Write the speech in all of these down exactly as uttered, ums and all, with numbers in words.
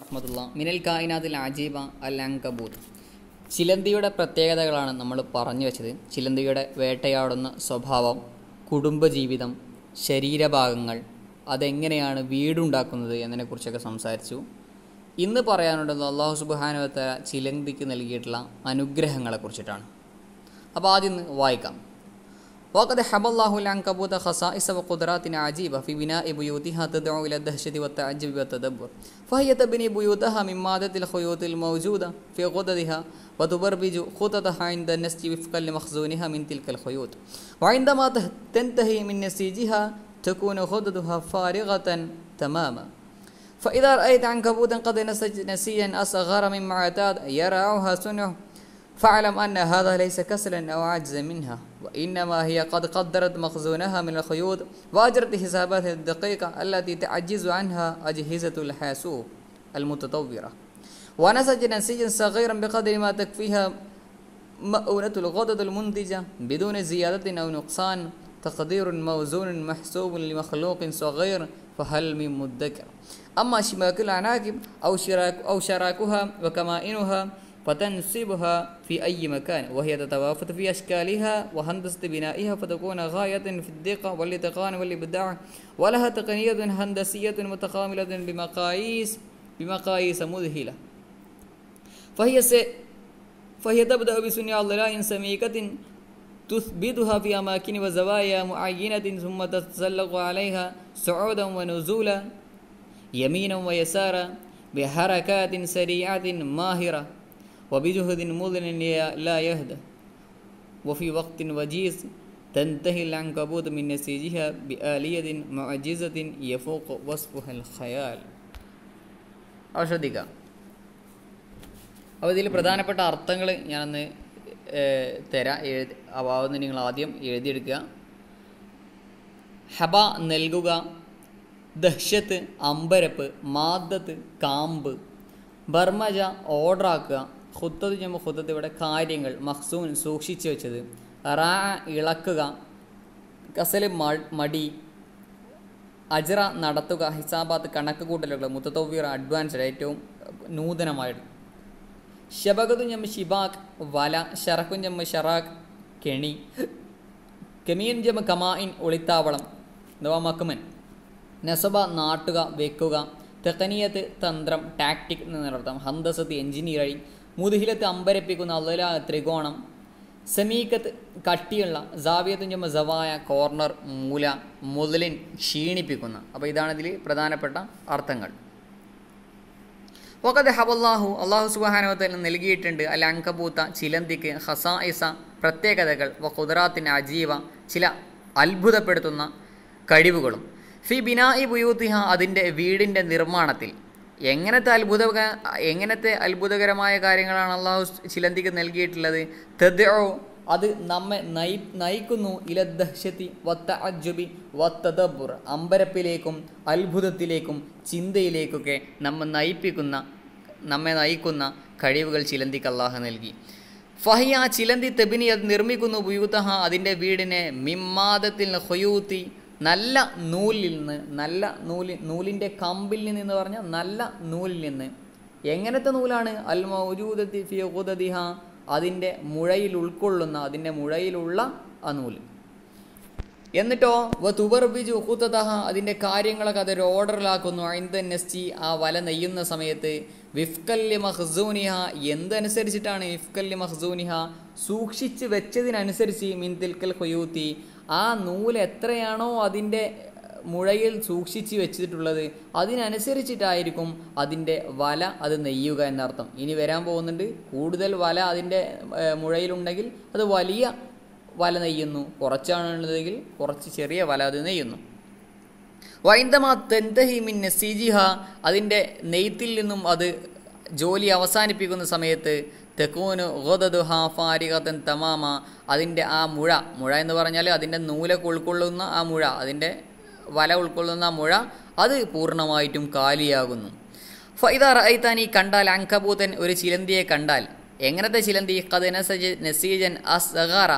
റഹ്മത്തുള്ള മിനൽ കായിനാത്തിൽ അജീബ അൽ അങ്കബൂത്ത്. ചിലന്തിയുടെ പ്രത്യേകതകളാണ് നമ്മൾ പറഞ്ഞു വെച്ചത്. ചിലന്തിയുടെ വേട്ടയാടുന്ന സ്വഭാവം, കുടുംബജീവിതം, ശരീരഭാഗങ്ങൾ, അതെങ്ങനെയാണ് വീടുണ്ടാക്കുന്നത് എന്നതിനെക്കുറിച്ചൊക്കെ സംസാരിച്ചു. ഇന്ന് പറയാനുള്ളത് അല്ലാഹു സുബ്ഹാനഹു വ തആല ചിലന്തിക്ക് നൽകിയിട്ടുള്ള അനുഗ്രഹങ്ങളെക്കുറിച്ചിട്ടാണ്. അപ്പോൾ ആദ്യം വായിക്കാം. وقد حب الله العنكبوت خصائص وقدرات عجيبة في بناء بيوتها تدعو إلى الدهشة والتعجب والتدبر، فهي تبني بيوتها من مادة الخيوط الموجودة في غددها وتبرمج خططها عند النسج وفقا لمخزونها من تلك الخيوط، وعندما تنتهي من نسيجها تكون غددها فارغة تماما. فإذا رأيت عنكبوتا قد نسج نسيجا أصغر مما اعتاد يرعاها صنعه فاعلم أن هذا ليس كسلا أو عجزا منها، وإنما هي قد قدرت مخزونها من الخيوط وأجرت حساباتها الدقيقة التي تعجز عنها أجهزة الحاسوب المتطورة، ونسج نسيجا صغيرا بقدر ما تكفيها مؤونة الغدد المنتجة بدون زيادة أو نقصان، تقدير موزون محسوب لمخلوق صغير فهل من مدكر. أما شباك العناكب أو شراك أو شراكها وكمائنها فتنصبها في أي مكان وهي تتوافت في أشكالها وهندسة بنائها فتكون غاية في الدقة والاتقان والإبداع، ولها تقنية هندسية متكاملة بمقاييس بمقاييس مذهلة. فهي س... فهي تبدأ بصنع ضلع سميكة تثبتها في أماكن وزوايا معينة ثم تتسلق عليها صعودا ونزولا يمينا ويسارا بحركات سريعة ماهرة وبجهد مضن لا يهدى، وفي وقت وجيز تنتهي العنكبوت من نسيجها بآلية معجزة يفوق وصفها الخيال. അപ്പോൾ ശ്രദ്ധിക്കാം. അപ്പോൾ ഇതിൽ പ്രധാനപ്പെട്ട അർത്ഥങ്ങൾ ഞാനൊന്ന് തരാം. എഴുതി അവാവുന്ന നിങ്ങൾ ആദ്യം എഴുതിയെടുക്കുക. ഹബ നൽകുക, ദഹ്ഷത്ത് അമ്പരപ്പ്, മാദത്ത് കാമ്പ്, ബർമജ ഓർഡറാക്കുക, ഖുത്തത്ത് ചെയ്യുമ്പോൾ ഖുത്തത്ത് ഇവിടെ കാര്യങ്ങൾ, മഖ്സൂൻ സൂക്ഷിച്ചു വെച്ചത്, റാ ഇളക്കുക, കസല് മടി, അജ്റ നടത്തുക, ഹിസാബാത്ത് കണക്ക് കൂട്ടലുകൾ, മുത്തതവ്വീർ അഡ്വാൻസ്ഡ് ഏറ്റവും നൂതനമായിട്ട്, ഷബകത്തും ജമ്മ ഷിബാഖ് വല, ഷറഖും ജമ്മ ഷറാഖ് കെണി, കെമീൻ ജമ്മ കമായിൻ ഒളിത്താവളം അഥവാ മക്മൻ, നസബ നാട്ടുക വെക്കുക, തെക്കനിയത്ത് തന്ത്രം ടാക്ടിക് എന്നർത്ഥം, ഹന്തസത്ത് എഞ്ചിനീയറിംഗ്, മുദ്ഹിലത്ത് അമ്പരപ്പിക്കുന്ന അള്ളല ത്രികോണം, സമീക്കത്ത് കട്ടിയുള്ള, ജാവിയത്തും ജമ്മ സവായ കോർണർ മൂല, മുതലിൻ ക്ഷീണിപ്പിക്കുന്ന. അപ്പോൾ ഇതാണ് ഇതിൽ പ്രധാനപ്പെട്ട അർത്ഥങ്ങൾ. വഖദ് ഹബല്ലാഹു അള്ളാഹു സുബ്ഹാനഹു വ തആല നൽകിയിട്ടുണ്ട് അൽ അൻകബൂത്ത ചിലന്തിക്ക് ഖസായിസ പ്രത്യേകതകൾ, വ ഖുദ്റാത്തിൻ അജീബ ചില അത്ഭുതപ്പെടുത്തുന്ന കഴിവുകളും, ഫി ബിനാഇ ബുയൂത്തിഹ അതിൻ്റെ വീടിൻ്റെ നിർമ്മാണത്തിൽ. എങ്ങനത്തെ അത്ഭുത എങ്ങനത്തെ അത്ഭുതകരമായ കാര്യങ്ങളാണ് അള്ളാഹു ചിലന്തിക്ക് നൽകിയിട്ടുള്ളത്. തദ്ഉ അത് നമ്മെ നയി നയിക്കുന്നു ഇലദ്ദഹ്ശതി വത്തഅജ്ജുബി വത്തദബ്ബുർ അമ്പരപ്പിലേക്കും അത്ഭുതത്തിലേക്കും ചിന്തയിലേക്കൊക്കെ നമ്മെ നയിപ്പിക്കുന്ന നമ്മെ നയിക്കുന്ന കഴിവുകൾ ചിലന്തിക്ക് അള്ളാഹു നൽകി. ഫഹിയ ചിലന്തി തെബിനി അത് നിർമ്മിക്കുന്നു ബുയൂതഹ അതിൻ്റെ വീടിനെ മിമ്മാദത്തിൽ ഖുയൂത്തി നല്ല നൂലിൽ നിന്ന്, നല്ല നൂല് നൂലിൻ്റെ കമ്പിൽ നിന്ന് എന്ന് പറഞ്ഞാൽ നല്ല നൂലിൽ നിന്ന്. എങ്ങനത്തെ നൂലാണ്? അൽ മൗജൂദത്തി ഫി ഖുദദിഹ അതിൻ്റെ മുഴയിൽ ഉൾക്കൊള്ളുന്ന അതിൻ്റെ മുഴയിലുള്ള ആ നൂല്. എന്നിട്ടോ വ തുബർബിജു ഖുതദഹ അതിൻ്റെ കാര്യങ്ങളൊക്കെ അതൊരു ഓർഡറിലാക്കുന്നു. ഐന്ദ നസ്ജി ആ വല നെയ്യുന്ന സമയത്ത്, വിഫ്കല്ലി മഖ്സൂനിഹ എന്തനുസരിച്ചിട്ടാണ്? വിഫ്കല്ലി മഖ്സൂനിഹ സൂക്ഷിച്ച് വെച്ചതിനനുസരിച്ച്, മിൻ തിൽക്കൽ ഖുയൂത്തി ആ നൂല് എത്രയാണോ അതിൻ്റെ മുഴയിൽ സൂക്ഷിച്ച് വെച്ചിട്ടുള്ളത് അതിനനുസരിച്ചിട്ടായിരിക്കും അതിൻ്റെ വല അത് നെയ്യുക എന്നർത്ഥം. ഇനി വരാൻ പോകുന്നുണ്ട്. കൂടുതൽ വല അതിൻ്റെ മുഴയിലുണ്ടെങ്കിൽ അത് വലിയ വല നെയ്യുന്നു, കുറച്ചാണുള്ളതെങ്കിൽ കുറച്ച് ചെറിയ വല അത് നെയ്യുന്നു. വൈന്ദമാ തെന്തഹി മിൻ നസീജിഹ അതിൻ്റെ നെയ്ത്തിൽ നിന്നും അത് ജോലി അവസാനിപ്പിക്കുന്ന സമയത്ത്, തെക്കൂന് ഗദദുഹ ഫാരിഗതൻ തമാമ അതിൻ്റെ ആ മുഴ മുഴ എന്ന് പറഞ്ഞാൽ അതിൻ്റെ നൂലൊക്കെ ഉൾക്കൊള്ളുന്ന ആ മുഴ, അതിൻ്റെ വല ഉൾക്കൊള്ളുന്ന ആ മുഴ അത് പൂർണ്ണമായിട്ടും കാലിയാകുന്നു. ഫൈദ റഅയ്താനി കണ്ടാൽ അൻകബൂതൻ ഒരു ചിലന്തിയെ കണ്ടാൽ. എങ്ങനത്തെ ചിലന്തി? ഖദ് നസജ നസീജൻ അസ്ഗറ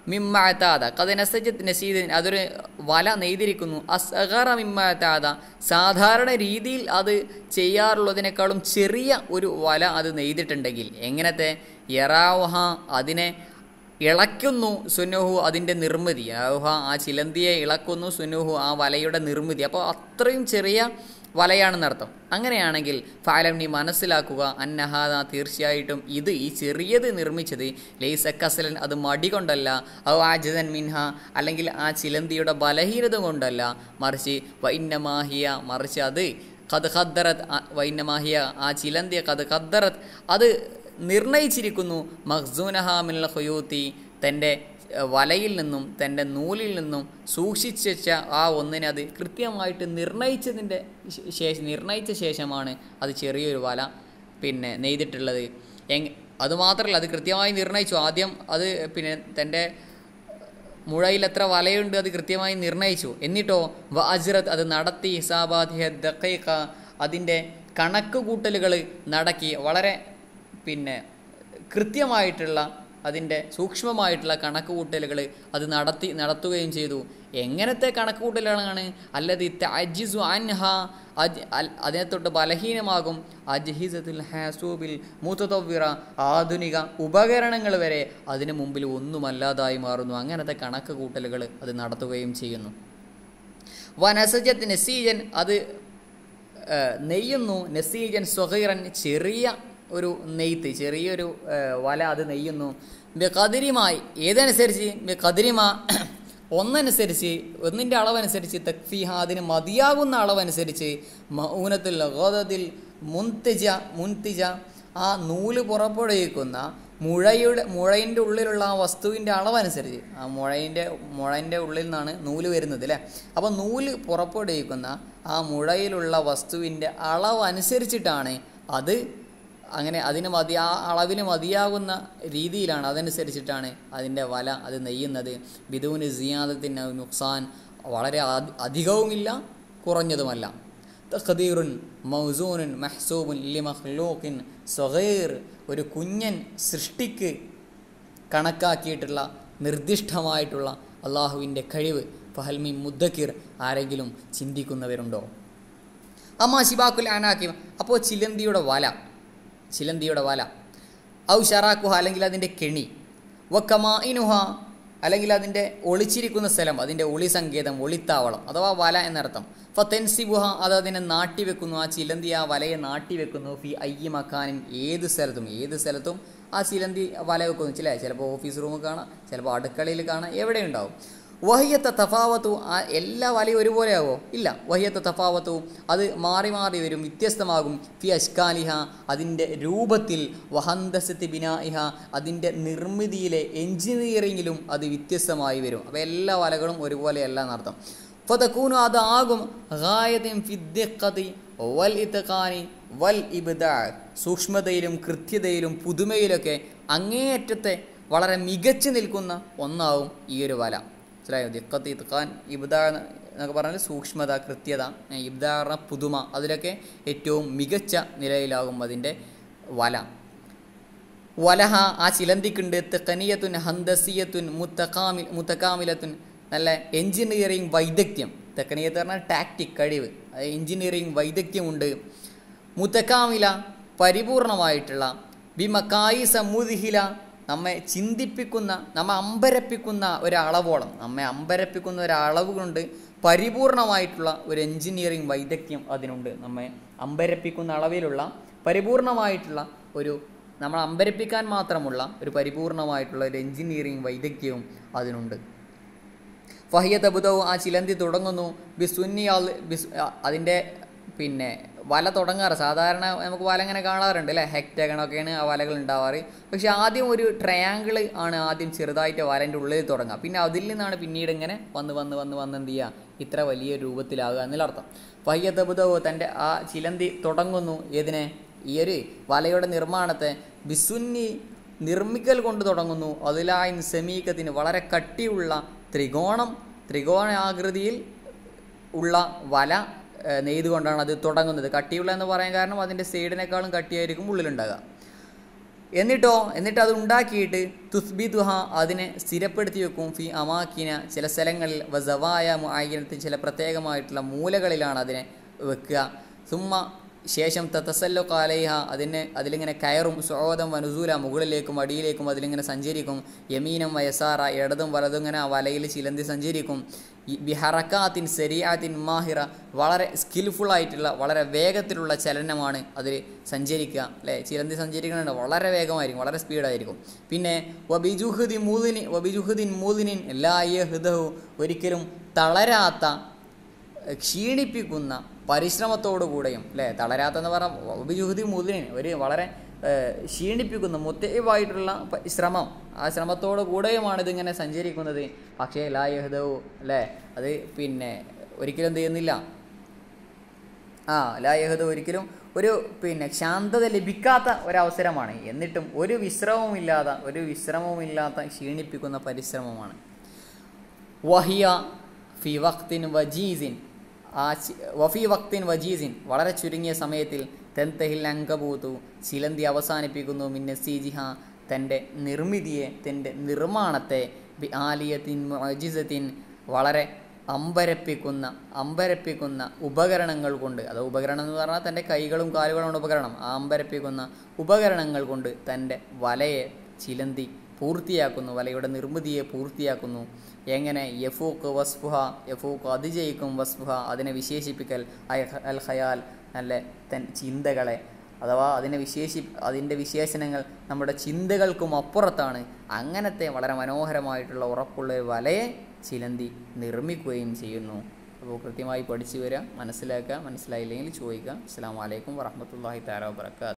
മിമ്മഅതാദ ഖദ് നസജത് നസീദൻ അതൊരു വല നെയ്തിരിക്കുന്നു അസ്ഗറ മിമ്മഅതാദ സാധാരണ രീതിയിൽ അത് ചെയ്യാറുള്ളതിനേക്കാളും ചെറിയ ഒരു വല അത് നെയ്തിട്ടുണ്ടെങ്കിൽ എങ്ങനത്തെ യറാവുഹ അതിനെ ഇളക്കുന്നു സുനുഹു അതിൻ്റെ നിർമ്മിതി യറാവുഹ ആ ചിലന്തിയെ ഇളക്കുന്നു സുനുഹു ആ വലയുടെ നിർമ്മിതി. അപ്പോൾ അത്രയും ചെറിയ വലയാണെന്നർത്ഥം. അങ്ങനെയാണെങ്കിൽ ഫാലം നീ മനസ്സിലാക്കുക അന്നഹാദ തീർച്ചയായിട്ടും ഇത് ഈ ചെറിയത് നിർമ്മിച്ചത് ലൈസ കസലൻ അത് മടി കൊണ്ടല്ല ഔ ആജദൻ മിൻഹ അല്ലെങ്കിൽ ആ ചിലന്തിയുടെ ബലഹീനത കൊണ്ടല്ല, മറിച്ച് വൈന്നമാഹിയ മറിച്ച് അത് ഖദ് ഖദ്ദറത് വൈന്നമാഹിയ ആ ചിലന്തിയെ ഖദ് ഖദ്ദറത് അത് നിർണയിച്ചിരിക്കുന്നു മഖ്സൂനഹ മിനൽ ഖുയൂത്തി തൻ്റെ വലയിൽ നിന്നും തൻ്റെ നൂലിൽ നിന്നും സൂക്ഷിച്ച ആ ഒന്നിനെ അത് കൃത്യമായിട്ട് നിർണയിച്ചതിൻ്റെ ശേഷം നിർണയിച്ച ശേഷമാണ് അത് ചെറിയൊരു വല പിന്നെ നെയ്തിട്ടുള്ളത്. എങ് അതുമാത്രമല്ല അത് കൃത്യമായി നിർണയിച്ചു. ആദ്യം അത് പിന്നെ തൻ്റെ മുഴയിൽ എത്ര വലയുണ്ട് അത് കൃത്യമായി നിർണയിച്ചു. എന്നിട്ടോ വഅജ്റത് അത് നടത്തി ഹിസാബാതിഹ ദഖീഖ അതിൻ്റെ കണക്ക് കൂട്ടലുകൾ നടക്കി വളരെ പിന്നെ കൃത്യമായിട്ടുള്ള അതിൻ്റെ സൂക്ഷ്മമായിട്ടുള്ള കണക്ക് കൂട്ടലുകൾ അത് നടത്തി നടത്തുകയും ചെയ്തു. എങ്ങനത്തെ കണക്ക് കൂട്ടലുകളാണ്? അല്ലതി തഅജിസു അൻഹ അതിനെ തൊട്ട് ബലഹീനമാകും അജ്ഹിസത്തുൽ ഹാസൂബിൽ മുതതവ്വിറ ആധുനിക ഉപകരണങ്ങൾ വരെ അതിന് മുമ്പിൽ ഒന്നുമല്ലാതായി മാറുന്നു. അങ്ങനത്തെ കണക്ക് കൂട്ടലുകൾ അത് നടത്തുകയും ചെയ്യുന്നു. വനസജത്ത് നസീജൻ അത് നെയ്യുന്നു നസീജൻ സ്വഗീറൻ ചെറിയ ഒരു നെയ്ത്ത് ചെറിയൊരു വല അത് നെയ്യുന്നു. ബിഖദരിമായി ഏതനുസരിച്ച് ബിഖദരിമ ഒന്നനുസരിച്ച് ഒന്നിൻ്റെ അളവനുസരിച്ച് തക്ഫീഹ അതിന് മതിയാകുന്ന അളവനുസരിച്ച് മഊനത്തുൽ ഗദദിൽ മുൻതിജ മുൻതിജ ആ നൂല് പുറപ്പെടുവിക്കുന്ന മുഴയുടെ മുഴയിൻ്റെ ഉള്ളിലുള്ള ആ വസ്തുവിൻ്റെ അളവനുസരിച്ച് ആ മുഴയിൻ്റെ മുഴൻ്റെ ഉള്ളിൽ നിന്നാണ് നൂല് വരുന്നത് അല്ലേ. അപ്പോൾ നൂല് പുറപ്പെടുവിക്കുന്ന ആ മുഴയിലുള്ള വസ്തുവിൻ്റെ അളവനുസരിച്ചിട്ടാണ് അത് അങ്ങനെ അതിന് മതി ആ അളവിന് മതിയാകുന്ന രീതിയിലാണ് അതനുസരിച്ചിട്ടാണ് അതിൻ്റെ വല അത് നെയ്യുന്നത്. ബിദൂന് സിയാദത്തിൻ നുക്സാൻ വളരെ അധികവുമില്ല കുറഞ്ഞതുമല്ല. തഖ്ദീറുൻ മൗസൂനുൻ മഹ്സൂബുൻ ലിമഖ്ലൂഖിൻ സ്വഗീർ ഒരു കുഞ്ഞൻ സൃഷ്ടിക്ക് കണക്കാക്കിയിട്ടുള്ള നിർദ്ദിഷ്ടമായിട്ടുള്ള അള്ളാഹുവിൻ്റെ കഴിവ്. ഫഹൽമി മുദ്ദക്കിർ ആരെങ്കിലും ചിന്തിക്കുന്നവരുണ്ടോ? അമ്മാ ശിബാക്കുൽ അനാക്കിം അപ്പോൾ ചിലന്തിയുടെ വല ചിലന്തിയുടെ വല ഔ ഷറാക്കുഹ അല്ലെങ്കിൽ അതിൻ്റെ കെണി വക്കമാഇനുഹ അല്ലെങ്കിൽ അതിൻ്റെ ഒളിച്ചിരിക്കുന്ന സ്ഥലം അതിൻ്റെ ഒളി സങ്കേതം ഒളിത്താവളം അഥവാ വല എന്നർത്ഥം. ഫതെൻസിബുഹ അത് അതിനെ നാട്ടിവെക്കുന്നു ആ ചിലന്തി ആ വലയെ നാട്ടിവെക്കുന്നു ഫി അയ്യി മക്കാനിൻ ഏത് സ്ഥലത്തും ഏത് സ്ഥലത്തും ആ ചിലന്തി വല വെക്കുന്നു. ചില ചിലപ്പോൾ ഓഫീസ് റൂമിൽ കാണാം, ചിലപ്പോൾ അടുക്കളയിൽ കാണാം, എവിടെ ഉണ്ടാവും. വഹിയത്തെ തഫാവത്തു ആ എല്ലാ വലയും ഒരുപോലെ ആവോ? ഇല്ല. വഹിയത്തെ തഫാവത്തു അത് മാറി മാറി വരും, വ്യത്യസ്തമാകും. ഫി അഷ്കാലിഹ അതിൻ്റെ രൂപത്തിൽ, വഹന്തസത്തി ബിനായിഹ അതിൻ്റെ നിർമ്മിതിയിലെ എൻജിനീയറിങ്ങിലും അത് വ്യത്യസ്തമായി വരും. അപ്പോൾ എല്ലാ വലകളും ഒരുപോലെയല്ല എന്നർത്ഥം. ഫതകൂനു അതാകും ഗായത്തിൻ ഫിദ്ദിഖതി വൽ ഇത്ഖാനി വൽ ഇബ്ദാ സൂക്ഷ്മതയിലും കൃത്യതയിലും പുതുമയിലൊക്കെ അങ്ങേയറ്റത്തെ വളരെ മികച്ചു നിൽക്കുന്ന ഒന്നാവും ഈ ഒരു വല. മനസ്സിലായോ? ദിഖത്ത് ഇത്ഖാൻ ഇബ്ദാ എന്നൊക്കെ പറഞ്ഞാൽ സൂക്ഷ്മത കൃത്യത, ഇബ്ദാ പറഞ്ഞ പുതുമ, അതിലൊക്കെ ഏറ്റവും മികച്ച നിലയിലാകും അതിൻ്റെ വല. വലഹ ആ ചിലന്തിക്കുണ്ട് തെക്കനിയത്തുൻ ഹന്തസിയത്തുൻ മുത്തക്കാമിൽ മുത്തക്കാമിലത്തുൻ നല്ല എൻജിനീയറിങ് വൈദഗ്ധ്യം. തെക്കനിയത്ത് പറഞ്ഞാൽ ടാക്റ്റിക് കഴിവ്, എൻജിനീയറിങ് വൈദഗ്ധ്യമുണ്ട്. മുത്തക്കാമില പരിപൂർണമായിട്ടുള്ള ബിമക്കായി സമുദിഹില നമ്മെ ചിന്തിപ്പിക്കുന്ന നമ്മെ അമ്പരപ്പിക്കുന്ന ഒരളവോളം നമ്മെ അമ്പരപ്പിക്കുന്ന ഒരളവ് കൊണ്ട് പരിപൂർണമായിട്ടുള്ള ഒരു എൻജിനീയറിങ് വൈദഗ്ധ്യം അതിനുണ്ട്. നമ്മെ അമ്പരപ്പിക്കുന്ന അളവിലുള്ള പരിപൂർണമായിട്ടുള്ള ഒരു നമ്മളെ അമ്പരപ്പിക്കാൻ മാത്രമുള്ള ഒരു പരിപൂർണമായിട്ടുള്ള ഒരു എൻജിനീയറിങ് വൈദഗ്ധ്യവും അതിനുണ്ട്. ഫഹിയത്ത് ബുധവും ആ ചിലന്തി തുടങ്ങുന്നു ബിസുന്നി ബിസ് അതിൻ്റെ പിന്നെ വല തുടങ്ങാറ്. സാധാരണ നമുക്ക് വല ഇങ്ങനെ കാണാറുണ്ട് അല്ലേ, ഹെക്ടഗണൊക്കെയാണ് ആ വലകൾ ഉണ്ടാവാറ്. പക്ഷേ ആദ്യം ഒരു ട്രയാങ്കിൾ ആണ് ആദ്യം ചെറുതായിട്ട് വലൻ്റെ ഉള്ളിൽ തുടങ്ങുക. പിന്നെ അതിൽ നിന്നാണ് പിന്നീട് ഇങ്ങനെ വന്ന് വന്ന് വന്ന് വന്ന് എന്ത് ചെയ്യുക, ഇത്ര വലിയ രൂപത്തിലാകുക എന്നർത്ഥം. ഫഹിയത്ത് ബുധവോ തൻ്റെ ആ ചിലന്തി തുടങ്ങുന്നു ഏതിനെ, ഈ ഒരു വലയുടെ നിർമ്മാണത്തെ ബിസുന്നി നിർമ്മിക്കൽ കൊണ്ട് തുടങ്ങുന്നു. അതിലായിൻ സമീകത്തിന് വളരെ കട്ടിയുള്ള ത്രികോണം ത്രികോണാകൃതിയിൽ ഉള്ള വല നെയ്തുകൊണ്ടാണ് അത് തുടങ്ങുന്നത്. കട്ടിയുള്ള എന്ന് പറയാൻ കാരണം അതിൻ്റെ സൈഡിനേക്കാളും കട്ടിയായിരിക്കും ഉള്ളിലുണ്ടാകുക. എന്നിട്ടോ എന്നിട്ട് അത് ഉണ്ടാക്കിയിട്ട് തുസ്ബിതുഹ അതിനെ സ്ഥിരപ്പെടുത്തി വെക്കും ഫി അമാക്കിന ചില സ്ഥലങ്ങളിൽ വസവായ മുഅയ്യനത്തിൽ ചില പ്രത്യേകമായിട്ടുള്ള മൂലകളിലാണ് അതിനെ വെക്കുക. സുമ്മ ശേഷം തതസല്ലു അലൈഹ അതിനെ അതിലിങ്ങനെ കയറും സുഊദം വനുസൂല മുകളിലേക്കും അടിയിലേക്കും അതിലിങ്ങനെ സഞ്ചരിക്കും. യമീനം വയസാറ ഇടതും വലതും ഇങ്ങനെ ആ വലയിൽ ചിലന്തി സഞ്ചരിക്കും. ബിഹറക്കാത്തിൻ സരിയാത്തിൻ മാഹിറ വളരെ സ്കിൽഫുൾ ആയിട്ടുള്ള വളരെ വേഗത്തിലുള്ള ചലനമാണ് അതിൽ സഞ്ചരിക്കുക അല്ലേ. ചിലന്തി സഞ്ചരിക്കുന്നുണ്ട് വളരെ വേഗമായിരിക്കും, വളരെ സ്പീഡായിരിക്കും. പിന്നെ വബിജുഹുദിൻ മൂദിനി വബിജുഹുദിൻ മൂദിനിൻ എല്ലാ യഹ്ദഹു ഒരിക്കലും തളരാത്ത ക്ഷീണിപ്പിക്കുന്ന പരിശ്രമത്തോടു കൂടെയും അല്ലേ. തളരാത്തെന്ന് പറഞ്ഞാൽ ഉപജുഹുദി മുദിന് ഒരു വളരെ ക്ഷീണിപ്പിക്കുന്ന മുത്തൈവായിട്ടുള്ള ശ്രമം, ആ ശ്രമത്തോടു കൂടെയുമാണ് ഇതിങ്ങനെ സഞ്ചരിക്കുന്നത്. പക്ഷേ ലാ യഹ്ദഹു അല്ലേ അത് പിന്നെ ഒരിക്കലും എന്ത് ചെയ്യുന്നില്ല, ആ ലാ യഹ്ദഹു ഒരിക്കലും ഒരു പിന്നെ ശാന്തത ലഭിക്കാത്ത ഒരവസരമാണ്. എന്നിട്ടും ഒരു വിശ്രമവുമില്ലാത്ത ഒരു വിശ്രമവുമില്ലാത്ത ക്ഷീണിപ്പിക്കുന്ന പരിശ്രമമാണ്. വഹിയ ഫി വഖ്തിൻ വജീസിൻ ആ വഫി വക്തിൻ വജീസിൻ വളരെ ചുരുങ്ങിയ സമയത്തിൽ തെൻതഹിൽ അങ്കബൂത്തു ചിലന്തി അവസാനിപ്പിക്കുന്നു. മിന്നസീജിഹ തൻ്റെ നിർമ്മിതിയെ തൻ്റെ നിർമ്മാണത്തെ ബി ആലിയത്തിൻ മുഅ്ജിസത്തിൻ വളരെ അമ്പരപ്പിക്കുന്ന അമ്പരപ്പിക്കുന്ന ഉപകരണങ്ങൾ കൊണ്ട്, അത് ഉപകരണം എന്ന് പറഞ്ഞാൽ തൻ്റെ കൈകളും കാലുകളുമാണ് ഉപകരണം. ആ അമ്പരപ്പിക്കുന്ന ഉപകരണങ്ങൾ കൊണ്ട് തൻ്റെ വലയെ ചിലന്തി പൂർത്തിയാക്കുന്നു, വലയുടെ നിർമ്മിതിയെ പൂർത്തിയാക്കുന്നു. എങ്ങനെ യഫൂക്ക് വസ്ഫുഹ യഫൂക്ക് അതിജയിക്കും വസ്ഫുഹ അതിനെ വിശേഷിപ്പിക്കൽ അൽ ഖയാൽ നല്ല തൻ ചിന്തകളെ, അഥവാ അതിനെ വിശേഷി അതിൻ്റെ വിശേഷണങ്ങൾ നമ്മുടെ ചിന്തകൾക്കും അപ്പുറത്താണ്. അങ്ങനത്തെ വളരെ മനോഹരമായിട്ടുള്ള ഉറപ്പുള്ള വലയെ ചിലന്തി നിർമ്മിക്കുകയും ചെയ്യുന്നു. അപ്പോൾ കൃത്യമായി പഠിച്ചു വരിക, മനസ്സിലാക്കുക, മനസ്സിലായില്ലെങ്കിൽ ചോദിക്കുക. അസ്സലാമു അലൈക്കും വറഹ്മത്തുള്ളാഹി തആല വബറകാതുഹു.